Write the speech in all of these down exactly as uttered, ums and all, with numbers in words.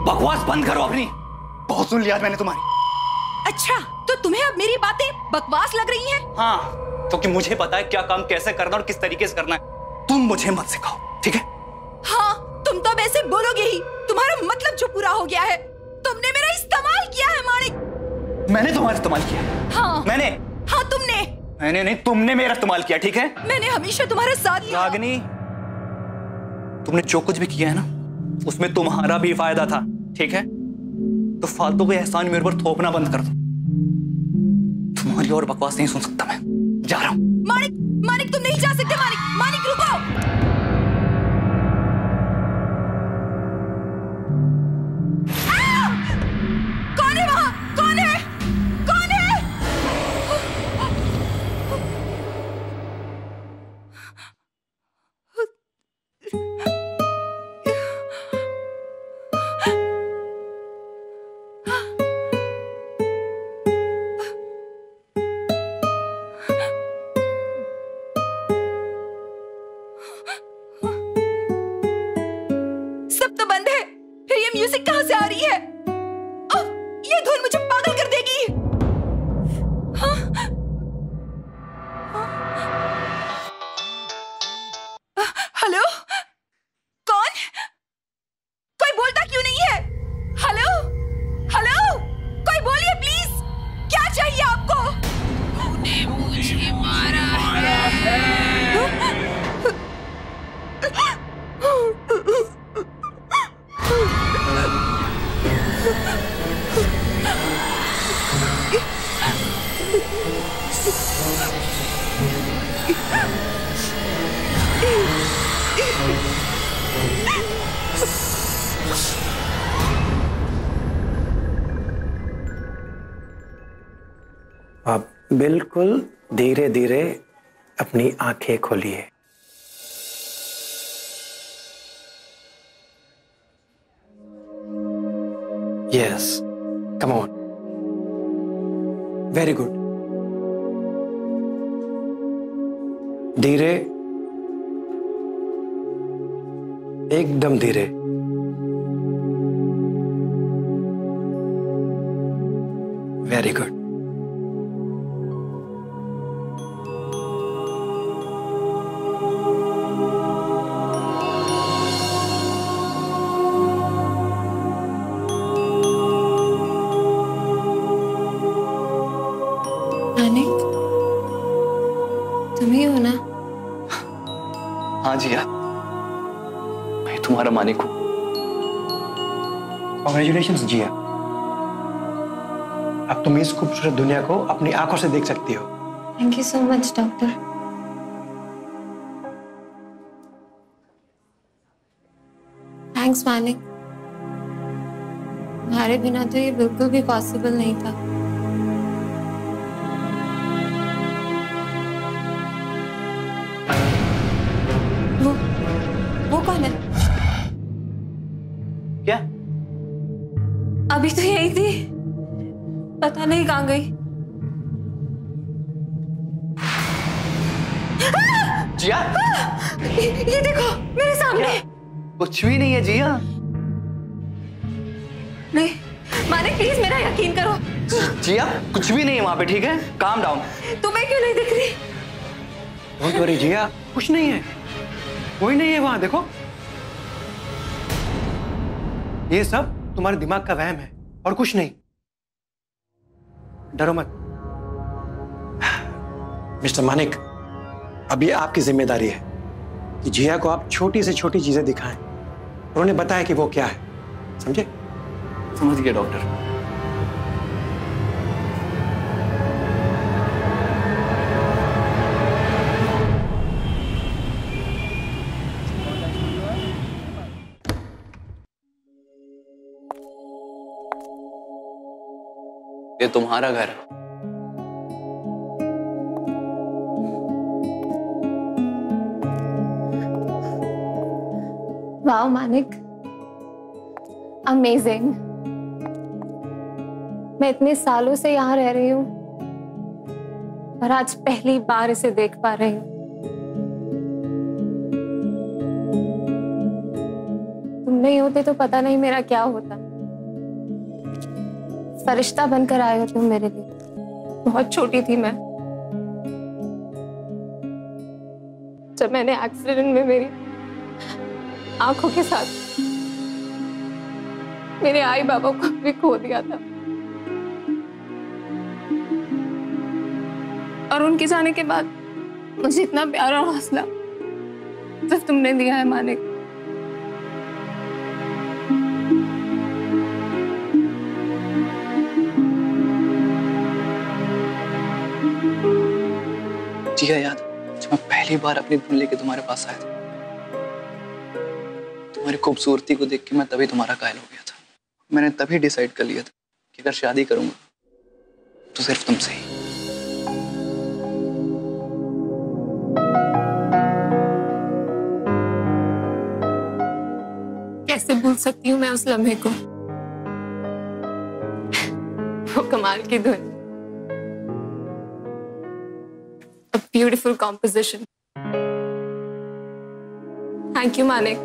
बकवास बंद करो अपनी, बहुत सुन लिया मैंने तुम्हारी। अच्छा, तो तुम्हें अब मेरी बातें बकवास लग रही हैं? हाँ, क्योंकि मुझे पता है क्या काम कैसे करना और किस तरीके से करना है। तुम मुझे मत सिखाओ, ठीक है? हाँ, तुम तो वैसे बोलोगे ही। तुम्हारा मतलब जो पूरा हो गया है, तुमने मेरा इस्तेमाल किया है मानिक। मैंने तुम्हारा इस्तेमाल किया? हाँ। मैंने? हाँ, तुमने। मैंने नहीं, तुमने मेरा इस्तेमाल किया, ठीक है? मैंने हमेशा तुम्हारा साथ दिया। रागिनी, तुमने जो कुछ भी किया है ना, उसमें तुम्हारा भी फायदा था, ठीक है? तो फालतू के एहसान मेरे पर थोपना बंद कर दो। तुम्हारी और बकवास नहीं सुन सकता मैं, जा रहा हूं। मानिक, मानिक तुम नहीं जा सकते। मानिक, मानिक रुको। कौन है वहां? कौन है? कौन है? सब तो बंद है, फिर ये म्यूजिक कहां से आ रही है? ओह, ये धुन मुझे पागल कर देगी। हाँ? हाँ? हेलो? कौन? कोई बोलता क्यों नहीं है? हेलो? हेलो? कोई बोलिए प्लीज, क्या चाहिए आपको? तूने मुझे मारा है। आप बिल्कुल धीरे धीरे अपनी आंखें खोलिए। Yes, come on, very good. धीरे, एकदम धीरे। Very good. मानिक, तुम ही हो ना? हाँ जिया, मैं तुम्हारा मानिक हूं। कांग्रेचुलेशंस जिया, अब तुम इस खूबसूरत दुनिया को अपनी आंखों से देख सकती हो। Thank you so much doctor. Thanks Manik, तुम्हारे बिना तो ये बिल्कुल भी पॉसिबल नहीं था। वो वो कौन है? क्या? अभी तो यही थी, पता नहीं कहां गई। जिया, ये, ये देखो मेरे सामने। कुछ भी नहीं है जिया। नहीं मानिक, प्लीज मेरा यकीन करो। जिया, कुछ भी नहीं है वहां पे, ठीक है? Calm down. तुम्हें क्यों नहीं दिख रही? डोंट वरी जिया, कुछ नहीं है, कोई नहीं है वहां, देखो। ये सब तुम्हारे दिमाग का वहम है और कुछ नहीं, डरो मत। मिस्टर मानिक, अब ये आपकी जिम्मेदारी है कि जिया को आप छोटी से छोटी चीजें दिखाएं। उन्होंने बताया कि वो क्या है, समझे? समझ गया डॉक्टर। ये तुम्हारा घर है। Wow Manik, amazing. मैं इतने सालों से यहाँ रह रही हूँ और आज पहली बार इसे देख पा रही हूँ। तुम नहीं होते तो पता नहीं मेरा क्या होता। फरिश्ता बनकर आए हो तुम मेरे लिए। बहुत छोटी थी मैं जब मैंने एक्सीडेंट में मेरी आंखों के साथ मेरे आई बाबा को भी खो दिया था, और उनके जाने के बाद मुझे इतना प्यारा हौसला सिर्फ तुमने दिया है मानिक। जिया, याद जब मैं पहली बार अपनी धुन लेके तुम्हारे पास आया था, तुम्हारी खूबसूरती को देख के मैं तभी तुम्हारा कायल हो गया था। मैंने तभी डिसाइड कर लिया था कि अगर शादी करूंगा तो सिर्फ तुमसे ही। कैसे भूल सकती हूँ मैं उस लम्हे को, वो कमाल की धुन, a beautiful composition. Thank you Manik.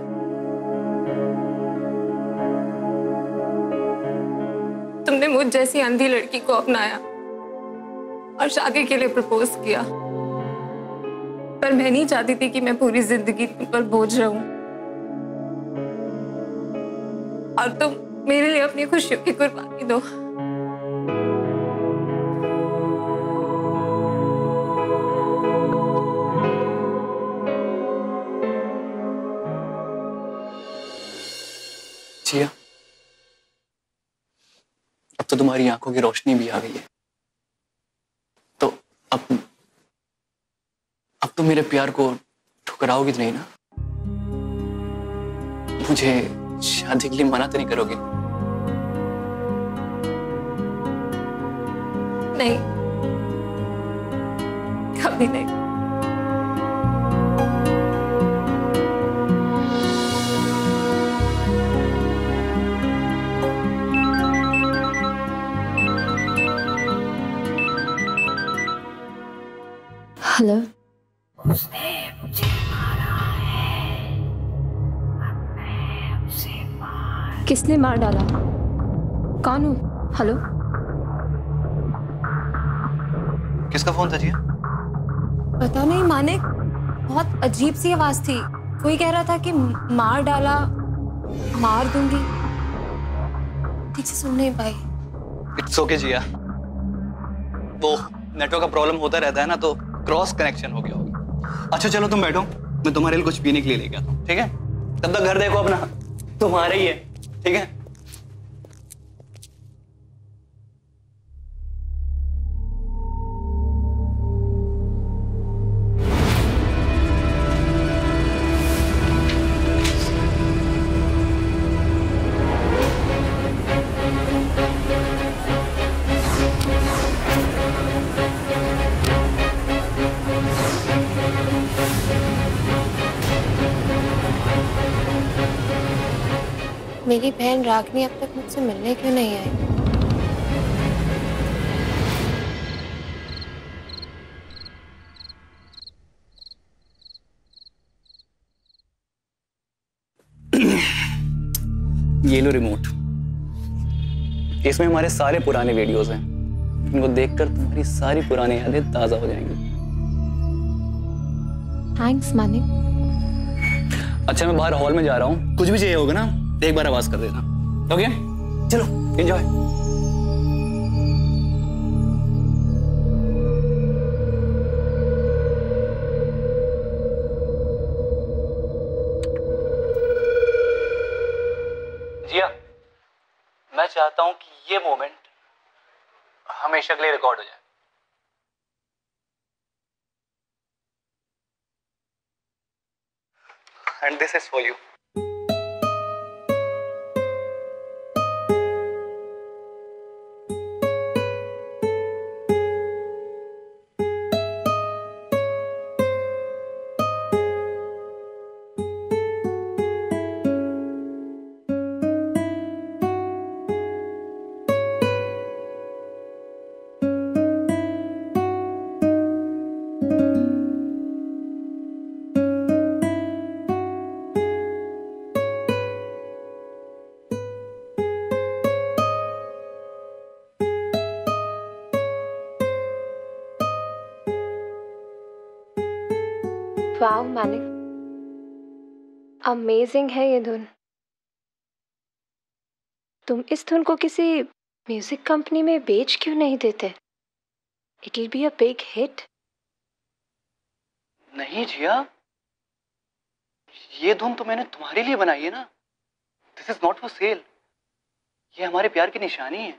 तुमने मुझ जैसी अंधी लड़की को अपनाया और शादी के लिए प्रपोज किया, पर मैं नहीं चाहती थी कि मैं पूरी जिंदगी तुम पर बोझ रहूं, और तुम मेरे लिए अपनी खुशियों की कुर्बानी दो। जिया, अब तो तुम्हारी आंखों की रोशनी भी आ गई है, तो अब अब तो मेरे प्यार को ठुकराओगी तो नहीं ना? मुझे शादी के लिए मना तो नहीं करोगी? नहीं, कभी नहीं। हेलो। उसने मुझे मारा है, अब मैं उसे मार। किसने मार डाला? कौन हो? हेलो। किसका फोन था जिया? पता नहीं मानिक, बहुत अजीब सी आवाज थी। कोई कह रहा था कि मार डाला, मार दूंगी। ठीक से सुन नहीं पाई। इट्स ओके जिया, वो नेटवर्क का प्रॉब्लम होता रहता है ना, तो क्रॉस कनेक्शन हो गया होगा। अच्छा चलो तुम बैठो, मैं तुम्हारे लिए कुछ पीने के लिए लेके आता हूँ, ठीक है? तब तक घर देखो अपना, तुम्हारा ही है, ठीक है? मेरी बहन रागनी अब तक मुझसे मिलने क्यों नहीं आई? ये लो रिमोट, इसमें हमारे सारे पुराने वीडियोस हैं। इनको देखकर तुम्हारी सारी पुरानी यादें ताजा हो जाएंगी। थैंक्स मानिक। अच्छा मैं बाहर हॉल में जा रहा हूँ, कुछ भी चाहिए होगा ना एक बार आवाज कर देना, ओके? चलो एंजॉय। जिया, मैं चाहता हूं कि ये मोमेंट हमेशा के लिए रिकॉर्ड हो जाए। And this is for you. वाह मानिक, अमेजिंग है ये धुन। तुम इस धुन को किसी म्यूजिक कंपनी में बेच क्यों नहीं देते? It will be a big hit. नहीं जिया, ये धुन तो मैंने तुम्हारे लिए बनाई है ना। This is not for sale. ये हमारे प्यार की निशानी है।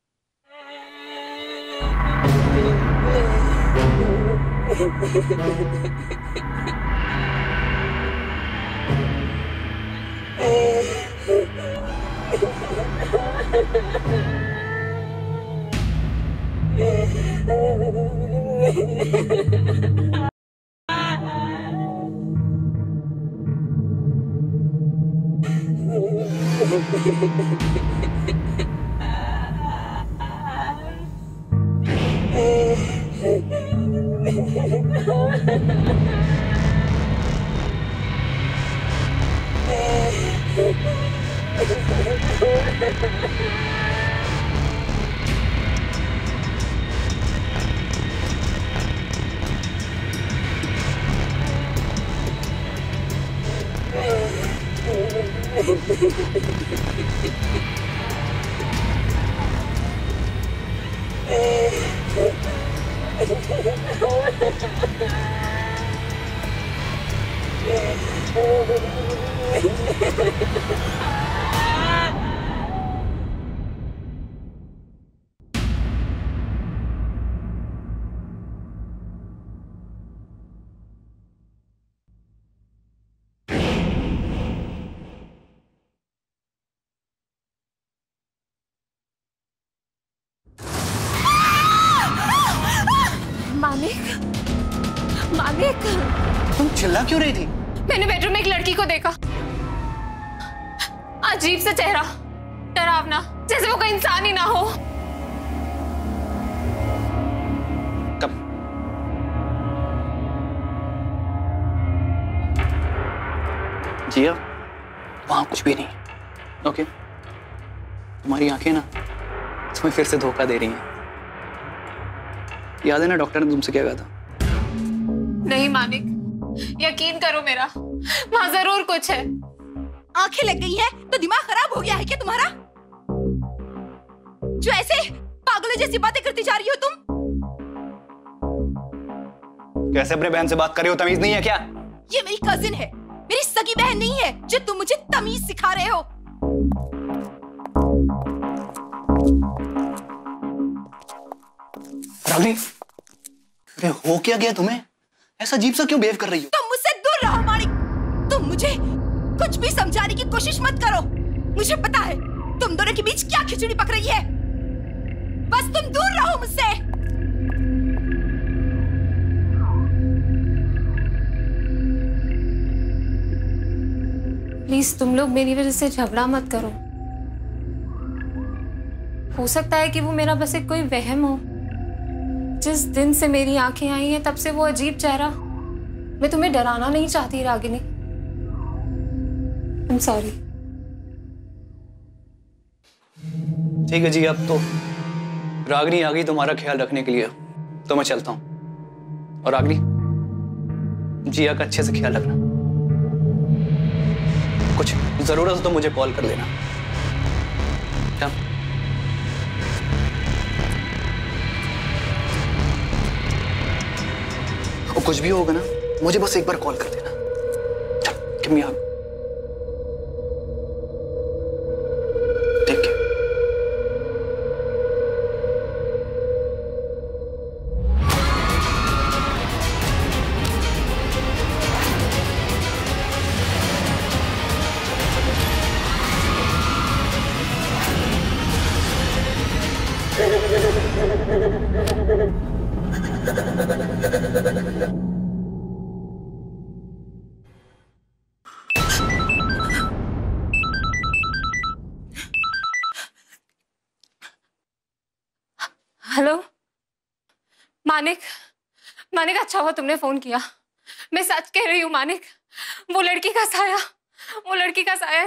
मानिक, मानिक, तुम चिल्ला क्यों रही थी? मैंने बेडरूम में एक लड़की को देखा। अजीब सा चेहरा, डरावना, जैसे वो कोई इंसान ही ना हो। कब? जिया, वहां कुछ भी नहीं। ओके, तुम्हारी आंखें ना तुम्हें फिर से धोखा दे रही हैं। याद है ना डॉक्टर ने तुमसे क्या कहा था? नहीं मानिक, यकीन करो मेरा, वहां जरूर कुछ है। आंखें लग गई हैं तो दिमाग खराब हो गया है क्या तुम्हारा? जो ऐसे पागलों जैसी बातें करती जा रही हो तुम। कैसे अपने बहन से बात कर रही हो? तमीज नहीं है क्या? ये मेरी कजिन है, मेरी सगी बहन नहीं है जो तुम मुझे तमीज सिखा रहे हो। रागनी, अरे हो क्या गया तुम्हें? ऐसा अजीब सा क्यों बिहेव कर रही हो? तुम मुझसे दूर रहो मानिक। तुम मुझे कुछ भी समझाने की कोशिश मत करो। मुझे पता है तुम दोनों के बीच क्या खिचड़ी पक रही है। बस तुम दूर रहो मुझसे। प्लीज तुम लोग मेरी वजह से झगड़ा मत करो। हो सकता है कि वो मेरा बस एक कोई वहम हो। जिस दिन से मेरी आंखें आई हैं तब से वो अजीब चेहरा। मैं तुम्हें डराना नहीं चाहती रागिनी। I am sorry. ठीक है जी, अब तो रागनी आ गई तुम्हारा ख्याल रखने के लिए, तो मैं चलता हूं। और रागनी, जिया का अच्छे से ख्याल रखना। कुछ जरूरत हो तो मुझे कॉल कर देना। क्या? और कुछ भी होगा ना, मुझे बस एक बार कॉल कर देना। चल, give me a hug. Take care. Hello Manik, Manik अच्छा हुआ तुमने फोन किया। मैं सच कह रही हूँ मानिक, वो लड़की का साया, वो लड़की का साया।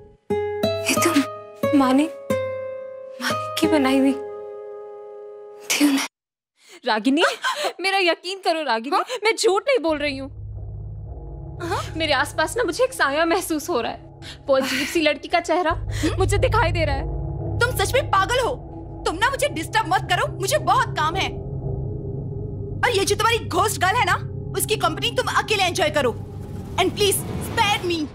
ये तुम मानिक, मानिक की बनाई हुई थी उन्हें। रागिनी, मेरा यकीन करो रागिनी, हाँ? मैं झूठ नहीं बोल रही हूँ। हाँ? मेरे आसपास ना मुझे एक साया महसूस हो रहा है। वो अजीब सी लड़की का चेहरा मुझे दिखाई दे रहा है। तुम सच में पागल हो। तुम ना मुझे डिस्टर्ब मत करो, मुझे बहुत काम है। और ये जो तुम्हारी घोस्ट गर्ल है ना, उसकी कंपनी तुम अकेले एंजॉय करो। And please spare me.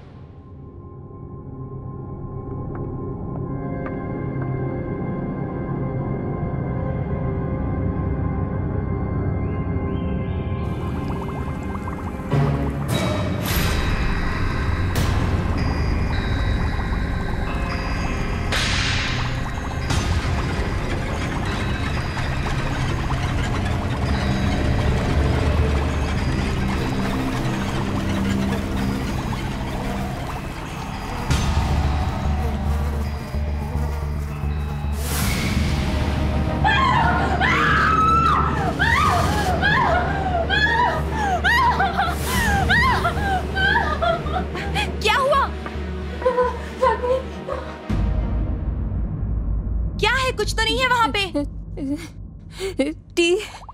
कुछ तो नहीं है वहां पे। टी,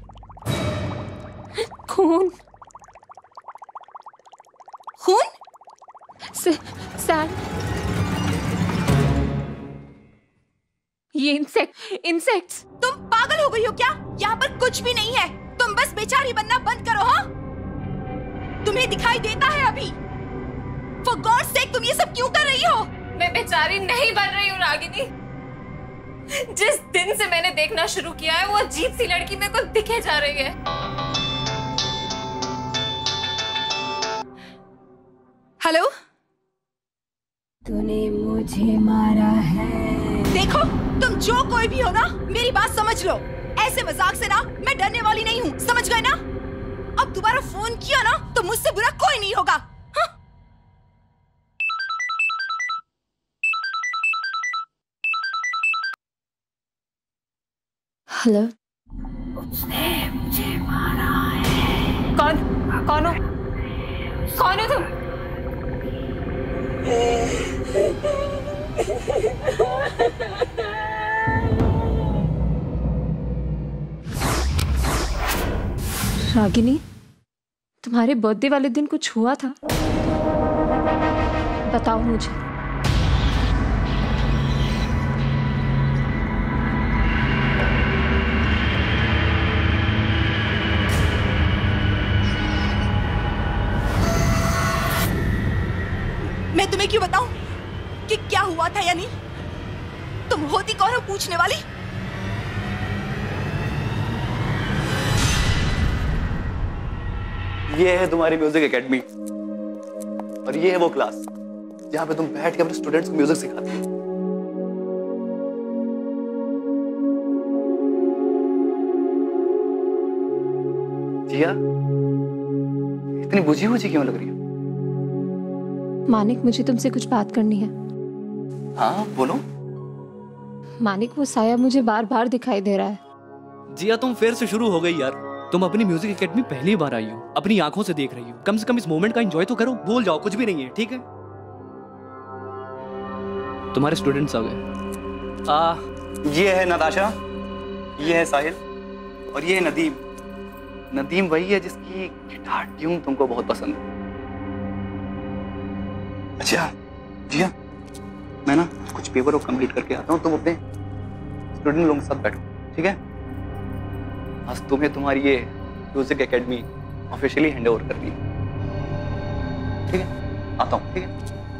खून, खून, सैंड, ये इंसेक्ट, इंसेक्ट्स। तुम पागल हो गई हो क्या? यहाँ पर कुछ भी नहीं है। तुम बस बेचारी बनना बंद करो। हाँ, तुम्हें दिखाई देता है अभी? For God's sake, तुम ये सब क्यों कर रही हो? मैं बेचारी नहीं बन रही हूँ रागिनी। जिस दिन से मैंने देखना शुरू किया है, वो अजीब सी लड़की मेरे को दिखे जा रही है। हेलो, तूने मुझे मारा है। देखो, तुम जो कोई भी हो ना, मेरी बात समझ लो। ऐसे मजाक से ना मैं डरने वाली नहीं हूँ, समझ गए ना? अब दोबारा फोन किया ना तो मुझसे बुरा कोई नहीं होगा। हाँ? हेलो, उसने मुझे मारा है। कौन कौन हो कौन हो तुम? रागिनी, तुम्हारे बर्थडे वाले दिन कुछ हुआ था? बताओ मुझे। मैं तुम्हें क्यों बताऊं कि क्या हुआ था या नहीं? तुम होती कौन हो पूछने वाली? ये है तुम्हारी म्यूजिक एकेडमी और ये है वो क्लास जहां पे तुम बैठ के अपने स्टूडेंट्स को म्यूजिक सिखाती हो। जिया, इतनी बुझी बुझी क्यों लग रही है? मानिक, मुझे तुमसे कुछ बात करनी है। हाँ बोलो। मानिक, वो साया मुझे बार बार दिखाई दे रहा है। जिया, तुम फिर से शुरू हो गई यार। तुम अपनी म्यूजिक एकेडमी पहली बार आई हो, अपनी आंखों से देख रही हो। कम से कम इस मोमेंट का एंजॉय तो करो। भूल जाओ, कुछ भी नहीं है, ठीक है? तुम्हारे स्टूडेंट्स आ गए। आ, ये है नताशा, ये है साहिल और ये है नदीम। नदीम वही है जिसकी गिटार ट्यून तुमको बहुत पसंद है। अच्छा जिया, मैं ना कुछ पेपर को कंप्लीट करके आता हूँ, तुम अपने स्टूडेंट लोगों के साथ बैठो, ठीक है? आज तुम्हें तुम्हारी ये music academy officially hand over करनी है, ठीक है? आता हूँ, ठीक है?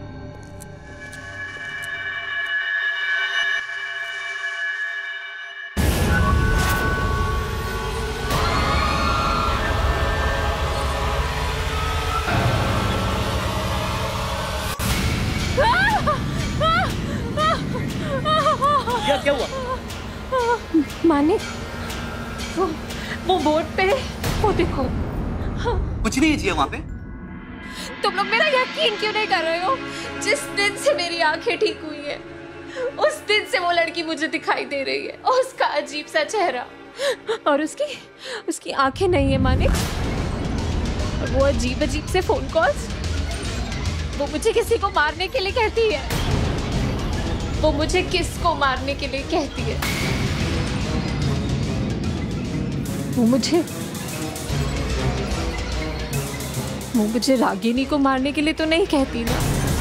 क्या क्या हुआ? मानिक, वो वो बोर्ड पे, वो देखो। कुछ नहीं है जिया वहां पे। तुम लोग मेरा यकीन क्यों नहीं कर रहे हो? जिस दिन से मेरी आंखें ठीक हुई है, उस दिन से वो लड़की मुझे दिखाई दे रही है, और उसका अजीब सा चेहरा, और उसकी उसकी आंखें नहीं है मानिक, और वो अजीब अजीब से फोन कॉल्स। वो मुझे किसी को मारने के लिए कहती है। वो मुझे किसको मारने के लिए कहती है? वो मुझे वो मुझे रागिनी को मारने के लिए तो नहीं कहती ना।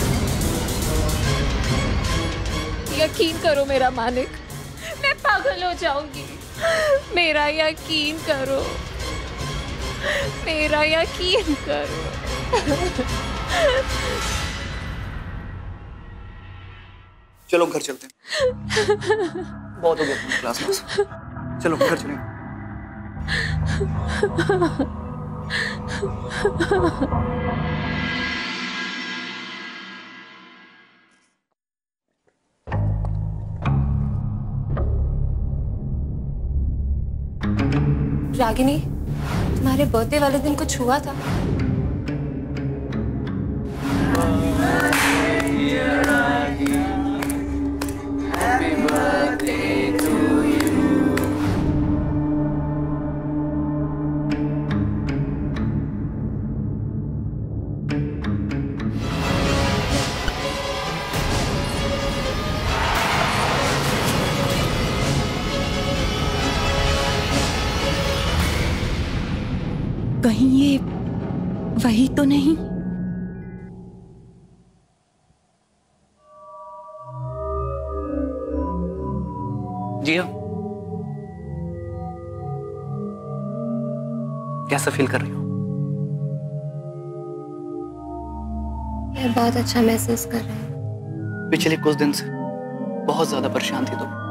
यकीन करो मेरा मानिक, मैं पागल हो जाऊंगी। मेरा यकीन करो, मेरा यकीन करो। चलो घर चलते हैं। बहुत हो गया क्लास में। चलो घर चलेंगे। रागिनी, तुम्हारे बर्थडे वाले दिन कुछ हुआ था? कहीं ये वही तो नहीं? जी हाँ। कैसा फील कर रही हो? मैं बहुत अच्छा महसूस कर रही हूँ। पिछले कुछ दिन से बहुत ज्यादा परेशान थी तुम।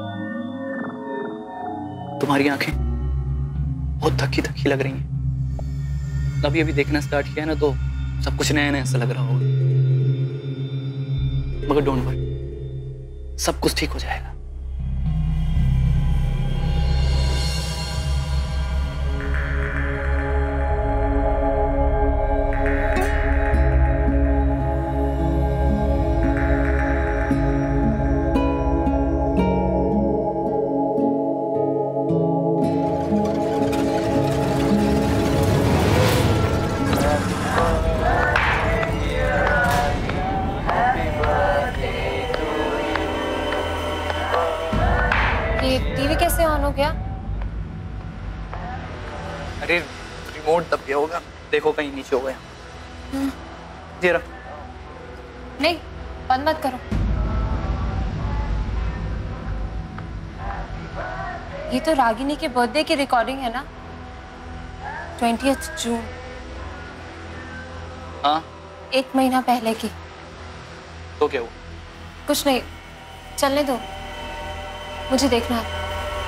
तुम्हारी आंखें बहुत थकी थकी लग रही हैं। अभी अभी देखना स्टार्ट किया है ना, तो सब कुछ नया नया सा लग रहा होगा। मगर डोंट वरी, सब कुछ ठीक हो जाएगा। टीवी कैसे ऑन हो गया? अरे रिमोट दब गया होगा, देखो कहीं नीचे हो गया। जी रख। नहीं, बंद मत करो। ये तो रागिनी के बर्थडे की रिकॉर्डिंग है ना? Twentieth June. हाँ, एक महीना पहले की। तो क्या हुआ? कुछ नहीं, चलने दो, मुझे देखना है।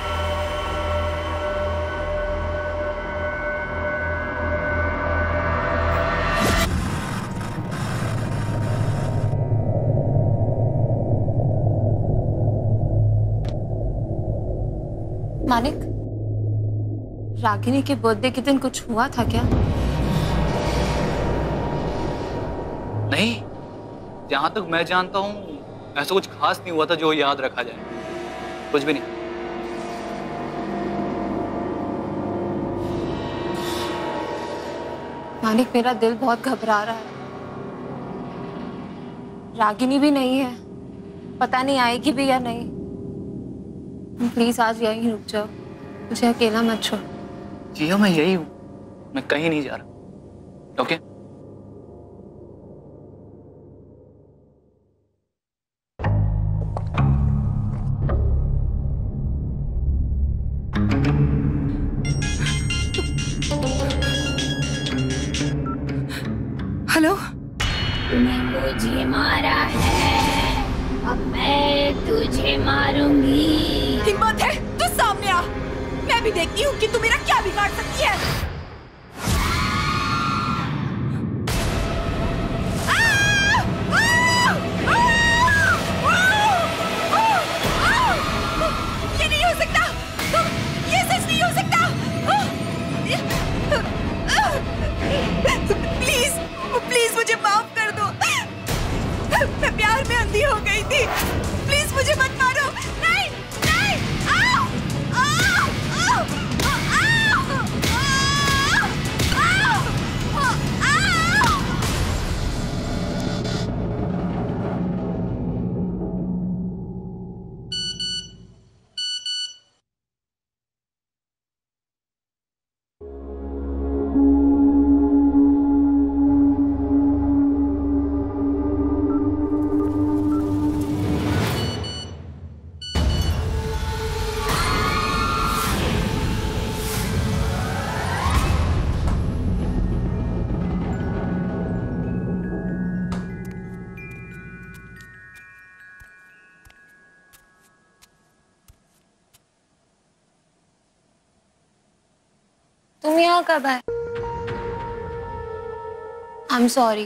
मानिक, रागिनी के बर्थडे के दिन कुछ हुआ था क्या? नहीं, जहां तक मैं जानता हूँ ऐसा कुछ खास नहीं हुआ था जो याद रखा जाए। कुछ भी नहीं। मानिक, मेरा दिल बहुत घबरा रहा है। रागिनी भी नहीं है, पता नहीं आएगी भी या नहीं। प्लीज आज यहीं रुक जाओ, मुझे अकेला मत छोड़। जी हाँ, मैं यही हूँ, मैं कहीं नहीं जा रहा। ओके? हेलो? तूने मुझे मारा है, अब मैं तुझे मारूंगी। हिम्मत है तो सामने आ, मैं भी देखती हूँ कि तू मेरा क्या बिगाड़ सकती है। ये नहीं हो सकता, ये सच नहीं हो सकता। प्लीज प्लीज मुझे माफ कर दो, मैं प्यार में अंधी हो गई थी। प्लीज मुझे मत मारो। नहीं नहीं, आओ आओ आओ आओ आओ आओ। तुम यहाँ कब आए? आई एम सॉरी,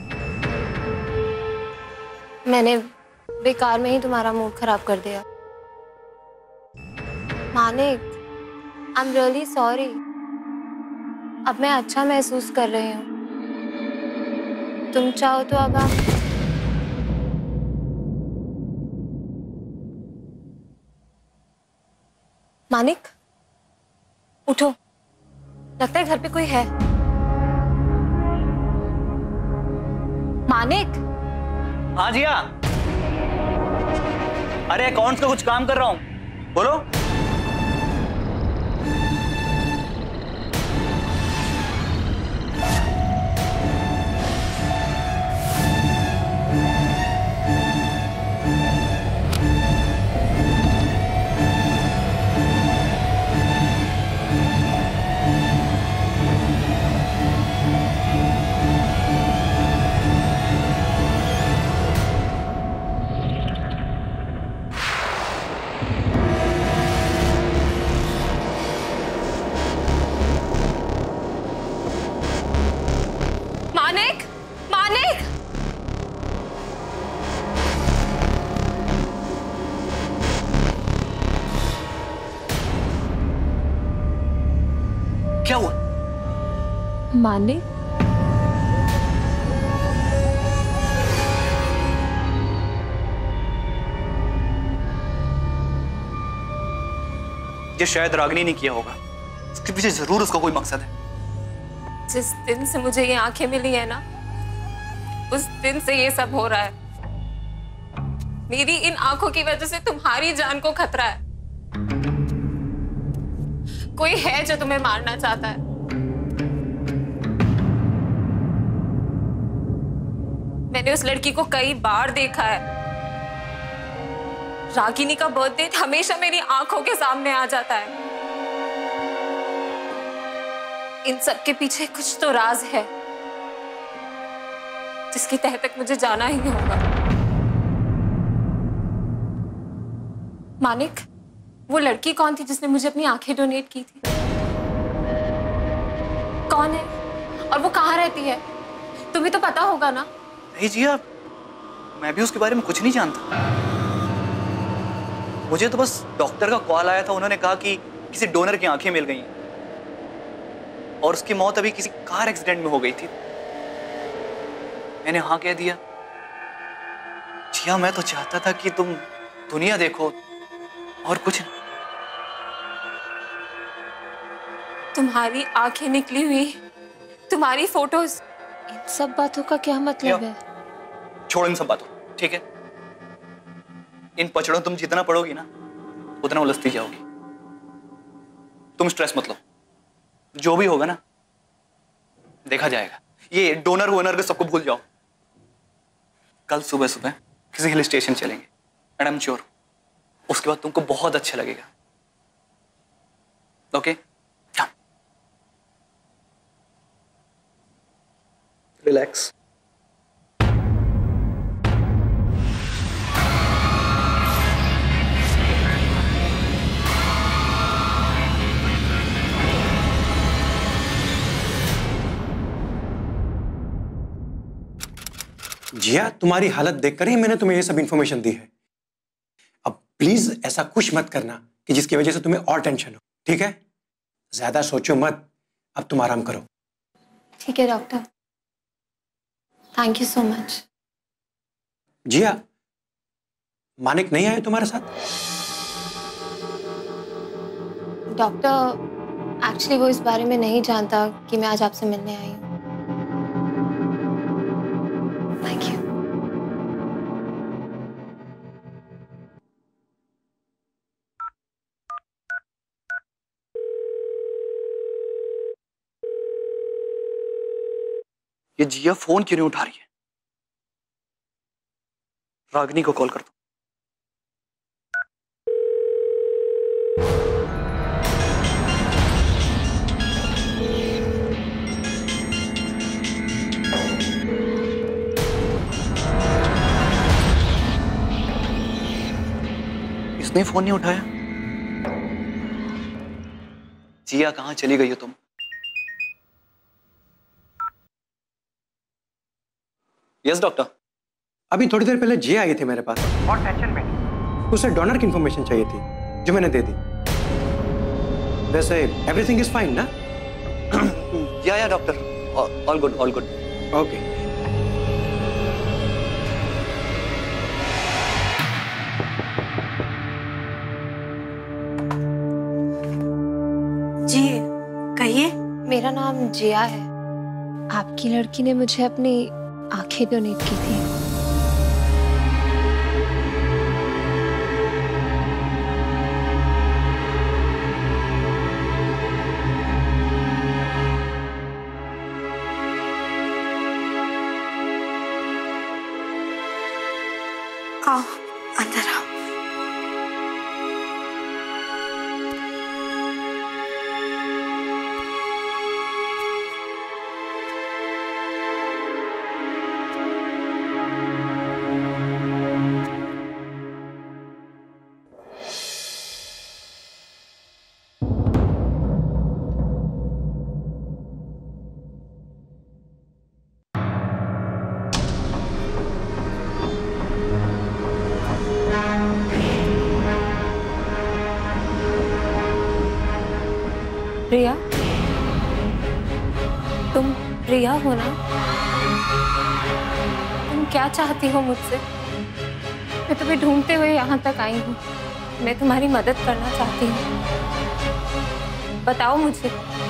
मैंने बेकार में ही तुम्हारा मूड खराब कर दिया। Manik, I am really sorry. अब मैं अच्छा महसूस कर रही हूँ। तुम चाहो तो अब आप मानिक, उठो, लगता है घर पे कोई है। मानिक। हाँ जिया, अरे अकाउंट्स का कुछ काम कर रहा हूँ, बोलो। क्या हुआ? मानिक, ये शायद रागिनी ने किया होगा। उसके पीछे जरूर उसका कोई मकसद है। जिस दिन से मुझे ये आंखें मिली है ना, उस दिन से ये सब हो रहा है। मेरी इन आंखों की वजह से तुम्हारी जान को खतरा है। कोई है जो तुम्हें मारना चाहता है। मैंने उस लड़की को कई बार देखा है। रागिनी का बर्थडे हमेशा मेरी आंखों के सामने आ जाता है। इन सब के पीछे कुछ तो राज है जिसकी तह तक मुझे जाना ही होगा। मानिक, वो लड़की कौन थी जिसने मुझे अपनी आंखें डोनेट की थी? कौन है और वो कहाँ रहती है? तुम्हें तो पता होगा ना। नहीं जिया, मैं भी उसके बारे में कुछ नहीं जानता। मुझे तो बस डॉक्टर का कॉल आया था। उन्होंने कहा कि किसी डोनर की आंखें मिल गई और उसकी मौत अभी किसी कार एक्सीडेंट में हो गई थी। मैंने हाँ कह दिया। जिया, मैं तो चाहता था कि तुम दुनिया देखो और कुछ नहीं। तुम्हारी आंखें निकली हुई, तुम्हारी फोटोज, इन सब बातों का क्या मतलब है? छोड़ो इन सब बातों, ठीक है? इन पचड़ों तुम जितना पढ़ोगी ना, उतना उलझती जाओगी। तुम स्ट्रेस मत लो, जो भी होगा ना देखा जाएगा। ये डोनर वोनर के सबको भूल जाओ। कल सुबह सुबह किसी हिल स्टेशन चलेंगे एंड आई एम श्योर उसके बाद तुमको बहुत अच्छा लगेगा। Okay, relax. जिया, तुम्हारी हालत देखकर ही मैंने तुम्हें ये सब इंफॉर्मेशन दी है। अब प्लीज ऐसा कुछ मत करना कि जिसकी वजह से तुम्हें और टेंशन हो, ठीक है? ज्यादा सोचो मत, अब तुम आराम करो। ठीक है doctor, thank you so much. Jiya, Manik नहीं आए तुम्हारे साथ? डॉक्टर, एक्चुअली वो इस बारे में नहीं जानता कि मैं आज आपसे मिलने आई हूँ। Thank you. ये जिया फोन क्यों नहीं उठा रही है? रागिनी को कॉल कर दो। इसने फोन नहीं उठाया। जिया, कहां चली गई हो तुम? Yes doctor. अभी थोड़ी देर पहले जे आई थी मेरे पास और टेंशन में थी। उसे डोनर की इंफॉर्मेशन चाहिए थी जो मैंने दे दी। वैसे एवरीथिंग इज फाइन ना? Yeah yeah doctor, all good all good. Okay. जी कहिए। मेरा नाम जिया है। आपकी लड़की ने मुझे अपनी आंखें डोनेट की थी। आओ अंदर आओ। प्रिया, तुम प्रिया हो ना? तुम क्या चाहती हो मुझसे? मैं तुम्हें ढूंढते हुए यहाँ तक आई हूँ। मैं तुम्हारी मदद करना चाहती हूँ। बताओ मुझे।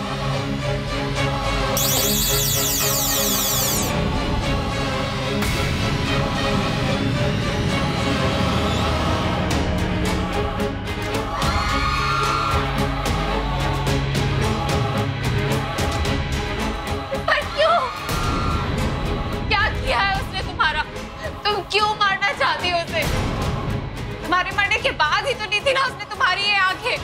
क्यों मारना चाहती हो उसे? तुम्हारे मरने के बाद ही तो नहीं थी ना उसने तुम्हारी ये आंखें।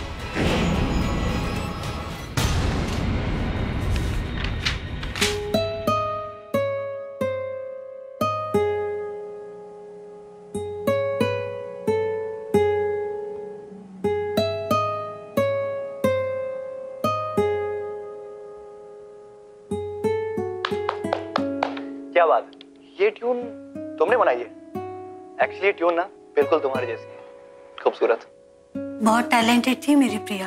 क्या बात, ये ट्यून तुमने बनाई है? एक्चुअली ट्यून ना बिल्कुल तुम्हारे जैसी है, खूबसूरत। बहुत टैलेंटेड थी मेरी प्रिया।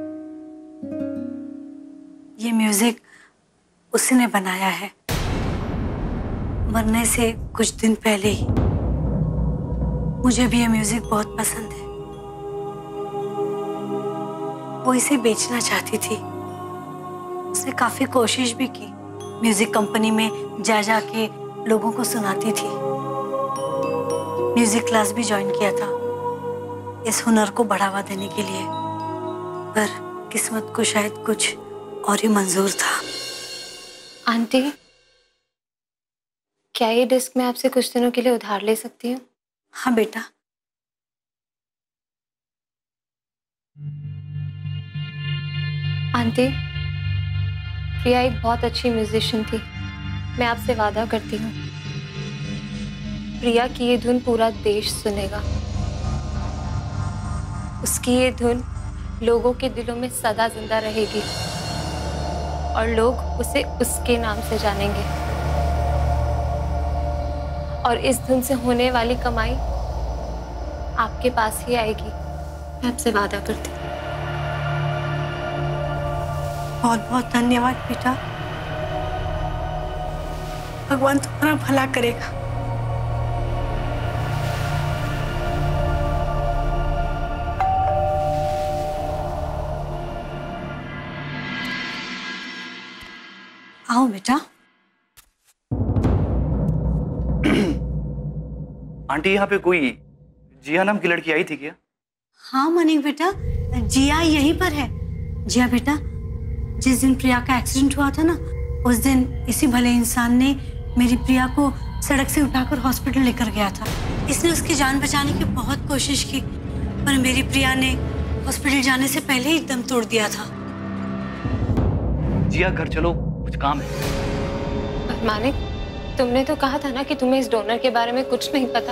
ये म्यूजिक उसी ने बनाया है, मरने से कुछ दिन पहले ही। मुझे भी ये म्यूजिक बहुत पसंद है। वो इसे बेचना चाहती थी। उसने काफी कोशिश भी की, म्यूजिक कंपनी में जा जा के लोगों को सुनाती थी। म्यूजिक क्लास भी ज्वाइन किया था इस हुनर को बढ़ावा देने के लिए, पर किस्मत को शायद कुछ और ही मंजूर था। आंटी, क्या ये डिस्क मैं आपसे कुछ दिनों के लिए उधार ले सकती हूँ? हाँ बेटा। आंटी, प्रिया एक बहुत अच्छी म्यूजिशियन थी। मैं आपसे वादा करती हूँ, प्रिया की ये धुन पूरा देश सुनेगा। उसकी ये धुन लोगों के दिलों में सदा जिंदा रहेगी और लोग उसे उसके नाम से जानेंगे। और इस धुन से होने वाली कमाई आपके पास ही आएगी। मैं आपसे वादा करती हूँ। बहुत बहुत धन्यवाद बेटा। भगवान तुम्हारा भला करेगा। आओ बेटा। आंटी, यहाँ पे कोई जिया नाम की लड़की आई थी क्या? हाँ मनिक बेटा, जिया यहीं पर है। जिया बेटा, जिस दिन प्रिया का एक्सीडेंट हुआ था ना, उस दिन इसी भले इंसान ने मेरी प्रिया को सड़क से उठाकर हॉस्पिटल लेकर गया था। इसने उसकी जान बचाने की बहुत कोशिश की, पर मेरी प्रिया ने हॉस्पिटल जाने से पहले ही दम तोड़ दिया था। जिया घर चलो, कुछ काम है। मानिक, तुमने तो कहा था ना कि तुम्हें इस डोनर के बारे में कुछ नहीं पता।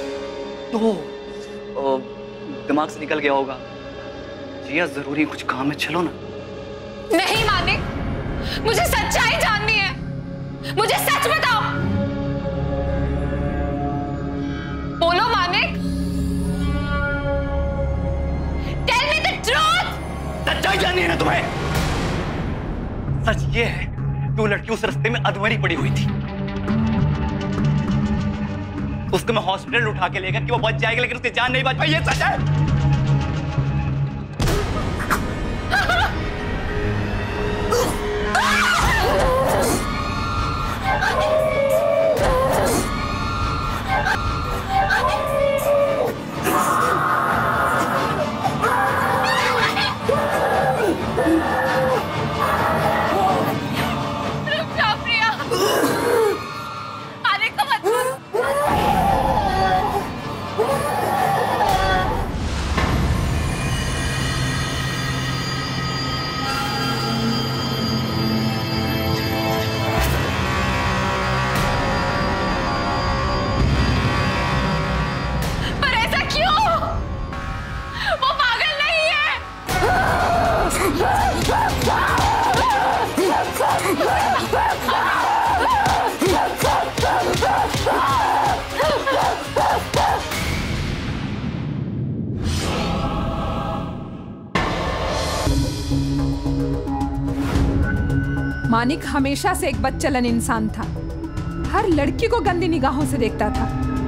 ओह, दिमाग से निकल गया होगा। जिया जरूरी कुछ काम है, चलो ना। नहीं मानिक, मुझे सच्चाई जाननी है। मुझे सच बताओ। तुम्हें? सच ये है कि वो लड़की उस रास्ते में अधमरी पड़ी हुई थी। उसको मैं हॉस्पिटल उठा के लेकर कि वो बच जाएगी, लेकिन उसकी जान नहीं बच पाई। ये सच है। मानिक हमेशा से एक बदचलन इंसान था। हर लड़की को गंदी निगाहों से देखता था।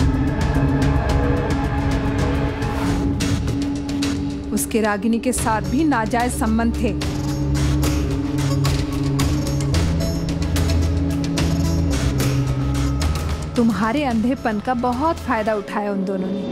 उसके रागिनी के साथ भी नाजायज संबंध थे। तुम्हारे अंधेपन का बहुत फायदा उठाया उन दोनों ने।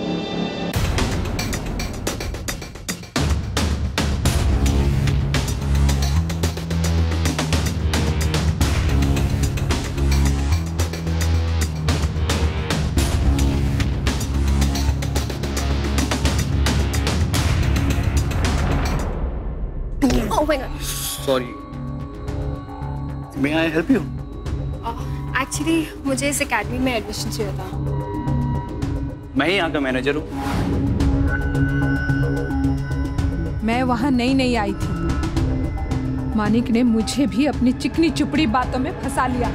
Oh my God. Sorry. May I help you? Actually मुझे इस एकेडमी में एडमिशन चाहिए था। मैं ही यहाँ का मैनेजर हूँ। मैं वहाँ नई नई आई थी। मानिक ने मुझे भी अपनी चिकनी चुपड़ी बातों में फंसा लिया।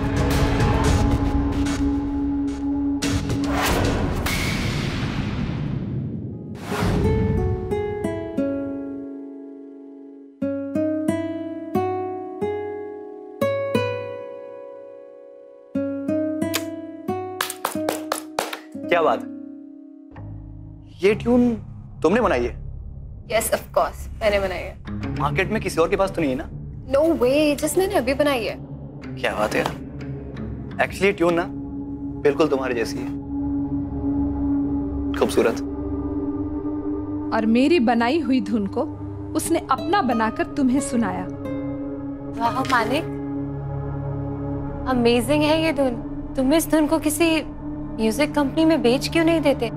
क्या बात है? ये ट्यून तुमने बनाई है? यस ऑफ कोर्स, मैंने बनाई है। मार्केट में किसी और के पास तो नहीं है ना? नो वे, जस्ट मैंने अभी बनाई है। क्या बात है यार। एक्चुअली ट्यून ना बिल्कुल तुम्हारी जैसी है, खूबसूरत। और मेरी बनाई हुई धुन को उसने अपना बनाकर तुम्हें सुनाया। वाह मानिक, अमेजिंग है ये धुन। तुम इस धुन को किसी म्यूजिक कंपनी में बेच क्यों नहीं देते?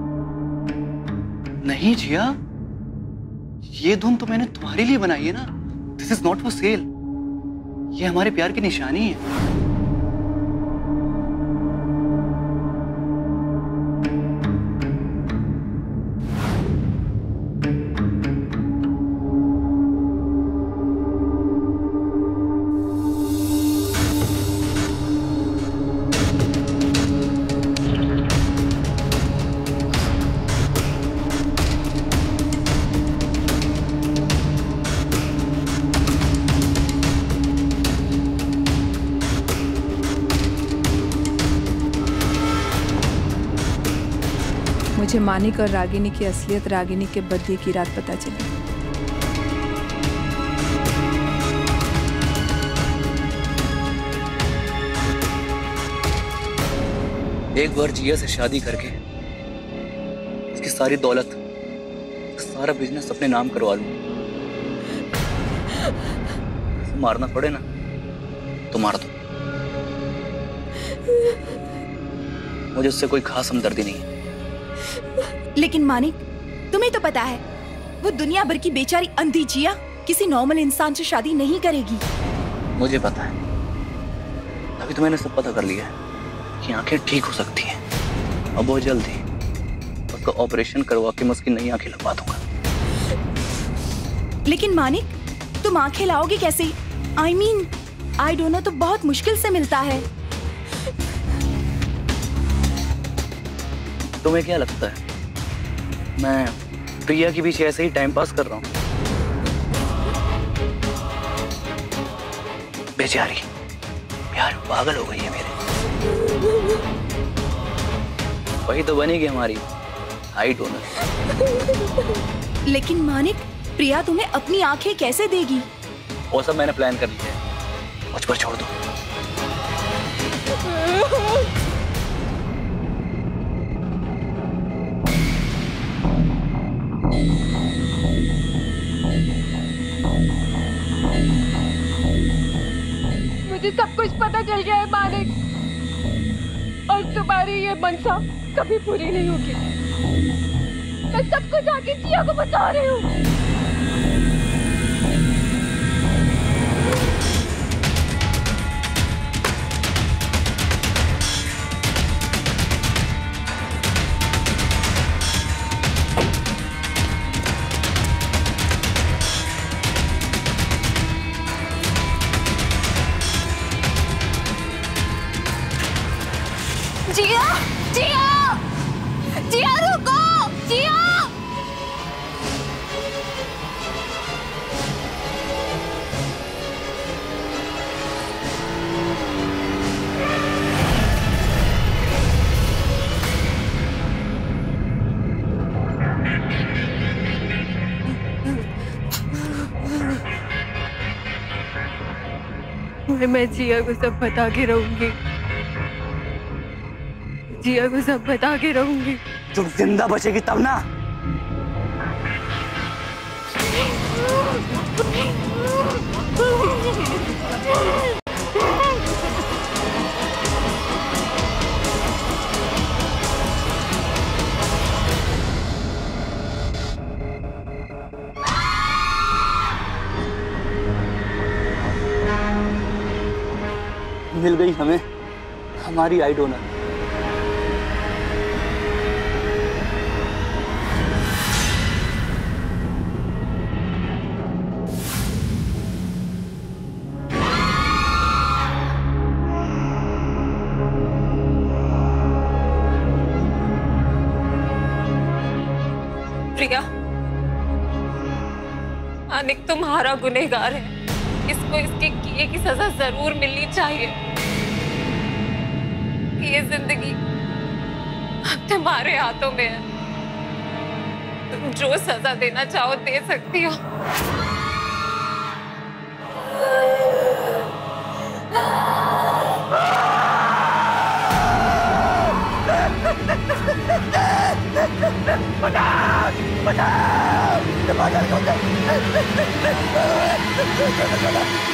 नहीं जिया, ये धुन तो मैंने तुम्हारे लिए बनाई है ना। This is not for sale. ये हमारे प्यार की निशानी है। मुझे मानिक और रागिनी की असलियत रागिनी के बर्थडे की रात पता चली। एक बार जिया से शादी करके उसकी सारी दौलत, सारा बिजनेस अपने नाम करवा लूं। मारना पड़े ना तो मार दो। मुझे उससे कोई खास हमदर्दी नहीं है। लेकिन मानिक, तुम्हें तो पता है वो दुनिया भर की बेचारी अंधी जिया किसी नॉर्मल इंसान से शादी नहीं करेगी। मुझे पता है, अभी तो मैंने सब पता कर लिया है कि आंखें ठीक हो सकती हैं। अब बहुत जल्द ही उसका ऑपरेशन करवा के मैं उसकी नई आंखें लगवा दूंगा। लेकिन मानिक, तुम आंखें लाओगे कैसे? I mean I don't know, तो बहुत मुश्किल से मिलता है। तुम्हें क्या लगता है मैं प्रिया के पीछे ऐसे ही टाइम पास कर रहा हूँ? बेचारी प्यार पागल हो गई है मेरे। वही तो बनेगी हमारी आई डोनर। लेकिन मानिक, प्रिया तुम्हें अपनी आंखें कैसे देगी? वो सब मैंने प्लान कर लिया है, मुझ पर छोड़ दो। मुझे सब कुछ पता चल गया है मालिक, और तुम्हारी ये मनसा कभी पूरी नहीं होगी। मैं सब कुछ आके जिया को बता रही हूँ। जिया, जिया, जिया रुको, जिया। मैं जिया को सब बता के रहूंगी, जिया को सब बता के रहूंगी। तुम जिंदा बचेगी तब ना। मिल गई हमें हमारी आई डोनर। प्रिया, मानिक तुम्हारा गुनहगार है, इसको इसके किए की सजा जरूर मिलनी चाहिए। ये जिंदगी अब तुम्हारे हाथों में है, तुम जो सजा देना चाहो दे सकती हो। बचाओ! बचाओ!